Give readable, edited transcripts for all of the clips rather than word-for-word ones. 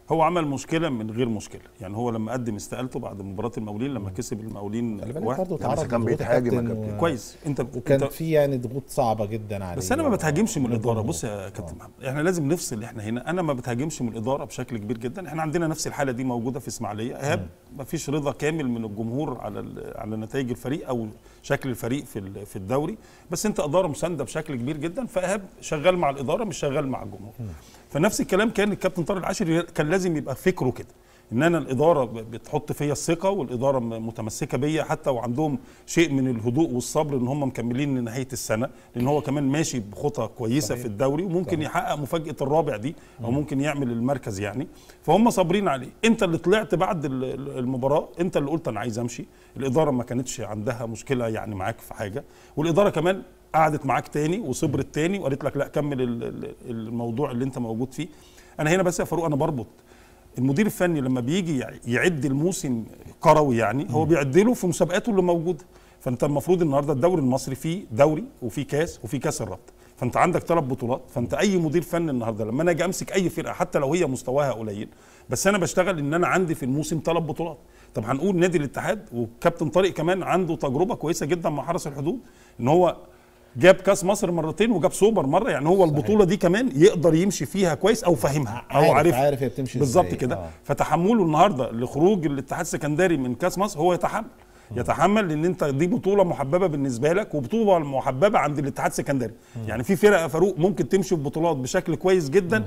هو عمل مشكله من غير مشكله، يعني هو لما قدم استقالته بعد مباراه المقاولين لما كسب المقاولين برضه تعرض كان بيتهاجم يا كابتن. كويس. وكان في يعني ضغوط صعبه جدا عليه. بس انا ما بتهاجمش من الاداره. بص يا كابتن محمد، احنا لازم نفصل. احنا هنا انا ما بتهاجمش من الاداره بشكل كبير جدا. احنا عندنا نفس الحاله دي موجوده في اسماعيليه. ايهاب ما فيش رضا كامل من الجمهور على نتائج الفريق او شكل الفريق في الدوري، بس انت اداره مسانده بشكل كبير جدا، فايهاب شغال مع الاداره مش شغال مع الجمهور. فنفس الكلام كان الكابتن طارق العاشري كان لازم يبقى فكره كده، ان انا الاداره بتحط فيا الثقه والاداره متمسكه بيا حتى وعندهم شيء من الهدوء والصبر ان هم مكملين لنهايه السنه، لان هو كمان ماشي بخطى كويسه في الدوري وممكن يحقق مفاجاه الرابع دي او ممكن يعمل المركز يعني. فهم صابرين عليه. انت اللي طلعت بعد المباراه انت اللي قلت انا عايز امشي. الاداره ما كانتش عندها مشكله يعني معاك في حاجه، والاداره كمان قعدت معاك تاني وصبرت تاني وقالت لك لا كمل الموضوع اللي انت موجود فيه. انا هنا بس يا فاروق انا بربط المدير الفني لما بيجي يعد الموسم كروي يعني هو بيعدله في مسابقاته اللي موجوده. فانت المفروض النهارده الدوري المصري فيه دوري وفيه كاس وفيه كاس الرابطه، فانت عندك 3 بطولات. فانت اي مدير فني النهارده لما انا اجي امسك اي فرقه حتى لو هي مستواها قليل، بس انا بشتغل ان انا عندي في الموسم 3 بطولات. طب هنقول نادي الاتحاد وكابتن طارق كمان عنده تجربه كويسه جدا مع حرس الحدود، ان هو جاب كاس مصر مرتين وجاب سوبر مره، يعني هو البطوله دي كمان يقدر يمشي فيها كويس او فاهمها او عارف هي بتمشي بالظبط كده. فتحمله النهارده لخروج الاتحاد السكندري من كاس مصر هو يتحمل لان انت دي بطوله محببه بالنسبه لك وبطوله محببه عند الاتحاد السكندري. يعني في فرق يا فاروق ممكن تمشي في بطولات بشكل كويس جدا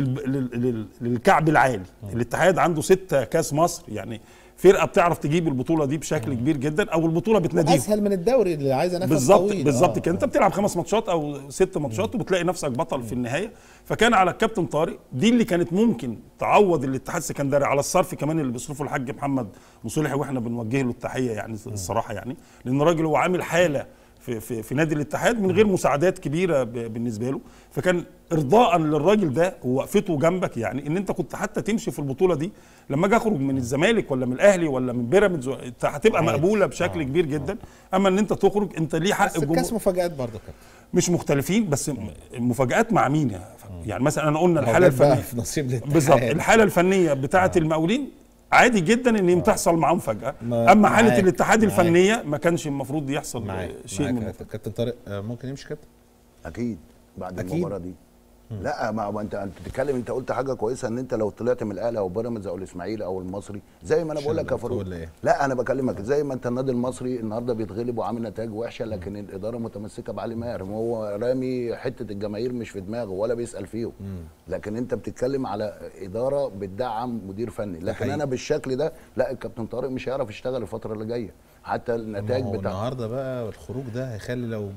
للكعب العالي. الاتحاد عنده 6 كاس مصر، يعني فرقه بتعرف تجيب البطوله دي بشكل كبير جدا، او البطوله بتناديها اسهل من الدوري اللي عايزه نفس طويل. بالظبط كده. انت بتلعب 5 ماتشات او 6 ماتشات وبتلاقي نفسك بطل في النهايه. فكان على الكابتن طارق دي اللي كانت ممكن تعوض الاتحاد السكندري على الصرف كمان اللي بيصرفه الحاج محمد مصلحي، واحنا بنوجه له التحيه يعني الصراحه، يعني لان الراجل هو عامل حاله في نادي الاتحاد من غير مساعدات كبيره بالنسبه له. فكان ارضاء للراجل ده ووقفته جنبك، يعني ان انت كنت حتى تمشي في البطوله دي لما اجي اخرج من الزمالك ولا من الاهلي ولا من بيراميدز انت هتبقى مقبوله بشكل كبير جدا. اما ان انت تخرج انت ليه حق الجمهور. بس الكاس مفاجآت برضه كده مش مختلفين، بس المفاجآت مع مين يعني مثلا انا قلنا الحاله الفنيه بالظبط الحاله الفنيه بتاعه المقاولين عادي جدا ان تحصل معاهم فجاه. اما حاله الاتحاد الفنيه ما كانش المفروض يحصل شيء من كابتن طارق ممكن يمشي كابتن اكيد بعد المباراه دي. لا ما انت بتتكلم، انت قلت حاجه كويسه ان انت لو طلعت من الاهلي او بيراميدز او الاسماعيلي او المصري زي ما انا بقول لك يا فاروق. لا انا بكلمك زي ما انت النادي المصري النهارده بيتغلب وعامل نتائج وحشه، لكن الاداره متمسكه بعلي ماهر، هو رامي حته الجماهير مش في دماغه ولا بيسال فيهم. لكن انت بتتكلم على اداره بتدعم مدير فني، لكن انا بالشكل ده لا الكابتن طارق مش هيعرف يشتغل الفتره اللي جايه. حتى النتائج النهارده بقى الخروج ده هيخلي لو